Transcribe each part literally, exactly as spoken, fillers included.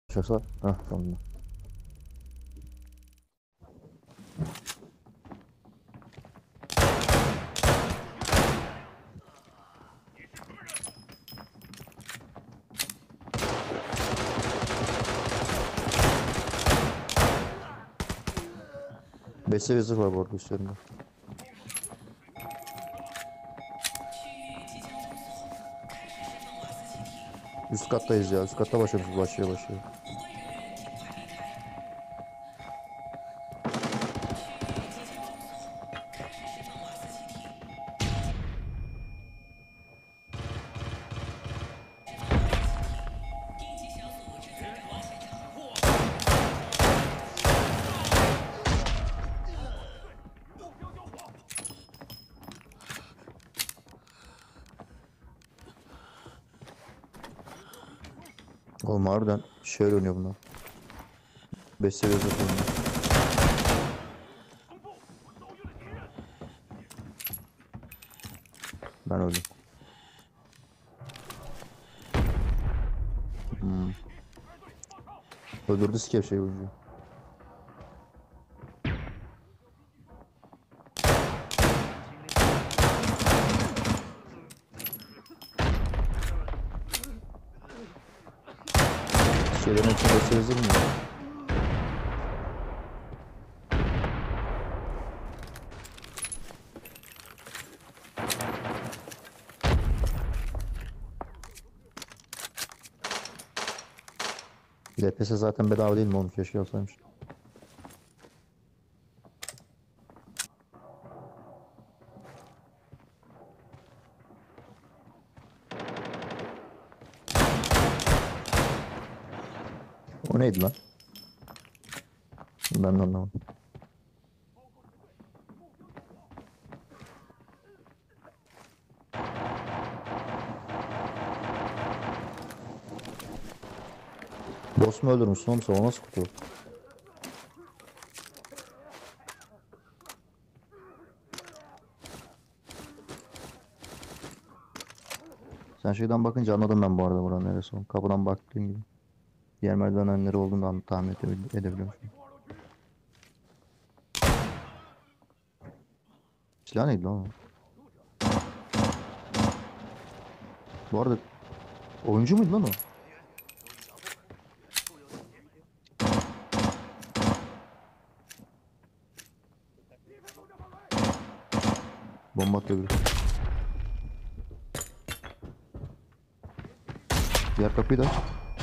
Şasa. Hah tamam. beş seviye zırh var bu arada üstlerinde. Üst kattayız ya. Üst katta başlamışız. Başlıyor başlıyor. Oğlum harbiden şey oynuyor bunlar. beş seviye zırh oynuyor. Ben öldüm. Hmm. Öldürdü skep şey oyuncu. Şeylerin hepsini beş seviye zırh mı? D P S zaten bedava değil mi oğlum? Keşke alsaymış. O neydi lan? Ben de anlamadım. Boss mu öldürmüşsün oğlum sen? O nasıl kutu? Sen şeyden bakınca anladım ben bu arada buranın neresi olduğunu. Kapıdan baktığım gibi. Diğer merdivenler olduğunu da tahmin edebil- edebiliyorum. Silah neydi lan o? Bu arada oyuncu muydu lan o? Bomba atıyor biri. Diğer kapıyı da aç.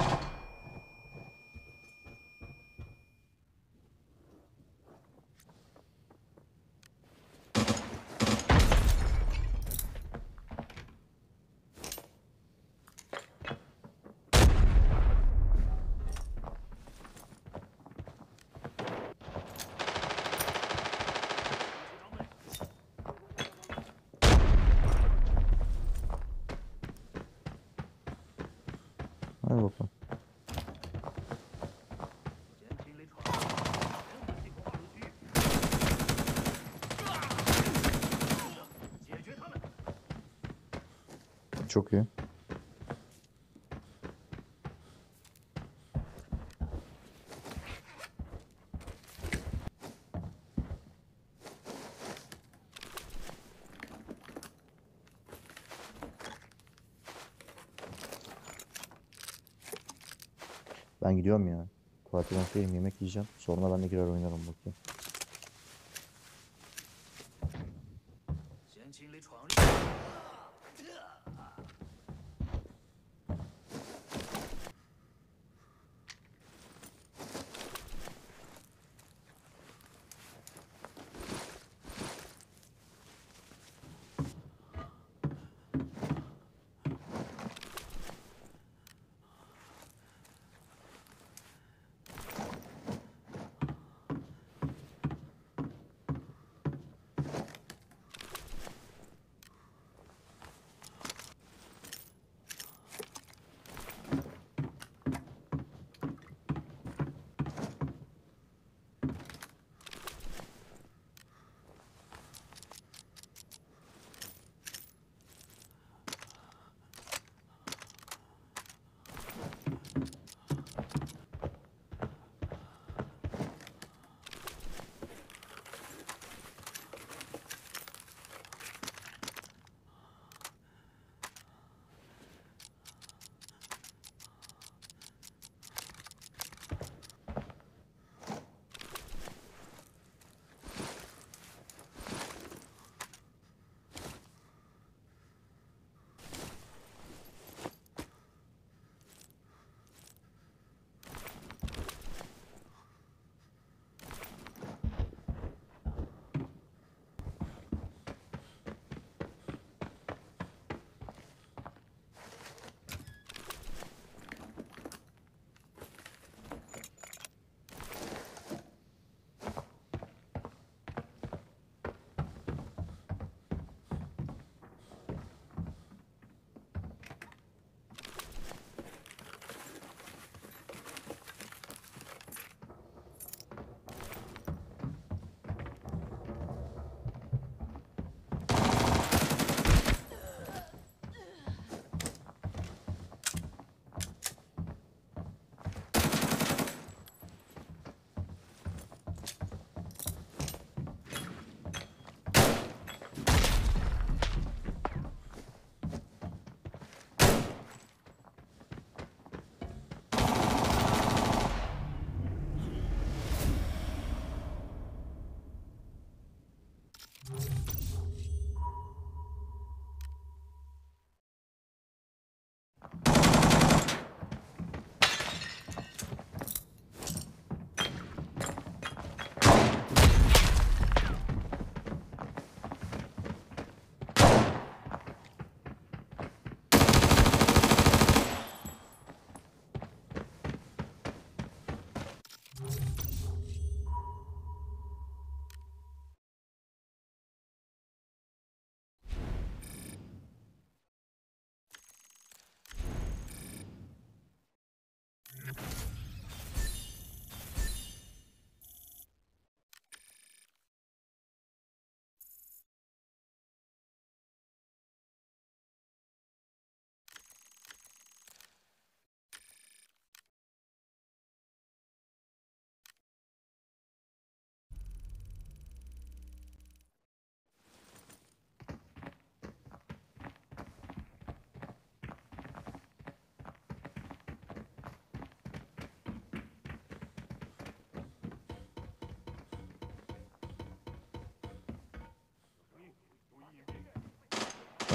Hadi bakalım. Çok iyi. Ben gidiyorum ya. Tuvalete ben yemek yiyeceğim. Sonra ben de girer oynarım bakayım.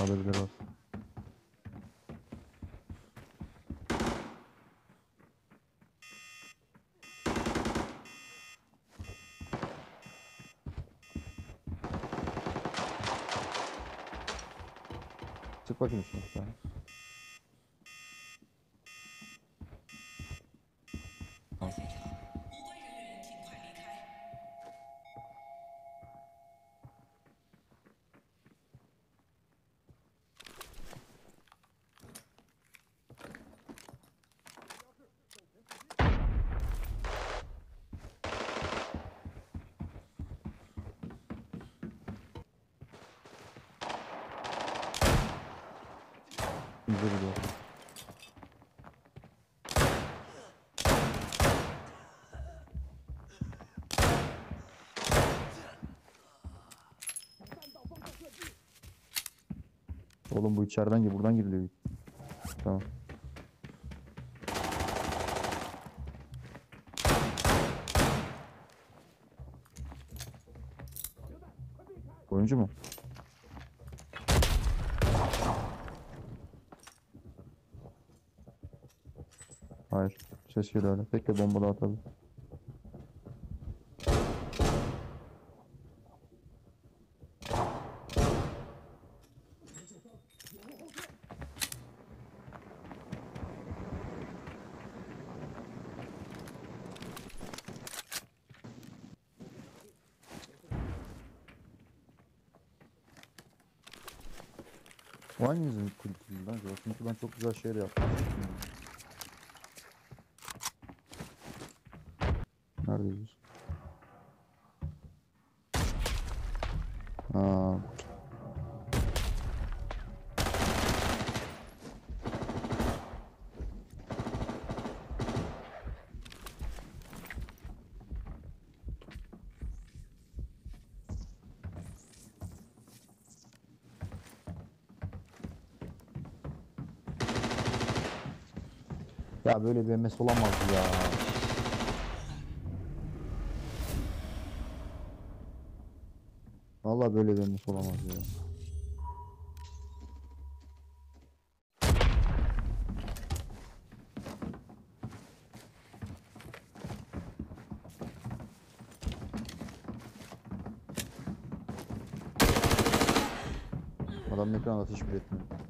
Sağda biri var. Çık bakayım üstüne bir tane. Tamam. Bize gidiyor. Oğlum bu içeriden gir, buradan giriliyor. Tamam. Oyuncu mu? Hayır. Ses geliyor öyle. Bekle, bomba daha tabii. O hangimizin kültüründen? Çünkü ben çok güzel şeyler yaptım. Neredeyiz? Aa. Ya böyle bir M S olamaz ya. Vallahi böyle bir M S olamaz ya. Adam ekran ateş bile etmiyor.